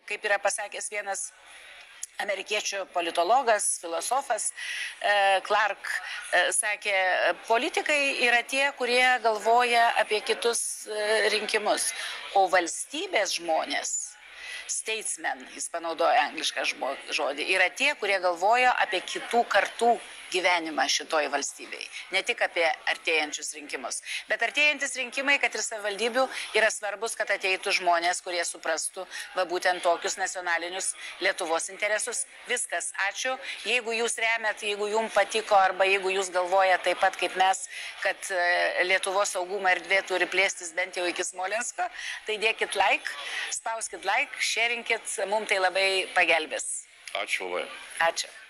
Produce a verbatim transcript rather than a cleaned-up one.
Kaip yra pasakęs vienas amerikiečių politologas, filosofas Clark, sakė, politikai yra tie, kurie galvoja apie kitus rinkimus, o valstybės žmonės, statesmen, jis panaudoja anglišką žodį, yra tie, kurie galvoja apie kitų kartų gyvenimą šitoj valstybei, ne tik apie artėjančius rinkimus. Bet artėjantis rinkimai, kad ir savivaldybių, yra svarbus, kad ateitų žmonės, kurie suprastų va būtent tokius nacionalinius Lietuvos interesus. Viskas, ačiū. Jeigu jūs remiat, jeigu jums patiko, arba jeigu jūs galvojat taip pat kaip mes, kad Lietuvos saugumo erdvė turi plėstis bent jau iki Smolensko, tai dėkit like, spauskit like, sharingkit, mums tai labai pagelbės. Ačiū labai. Ačiū.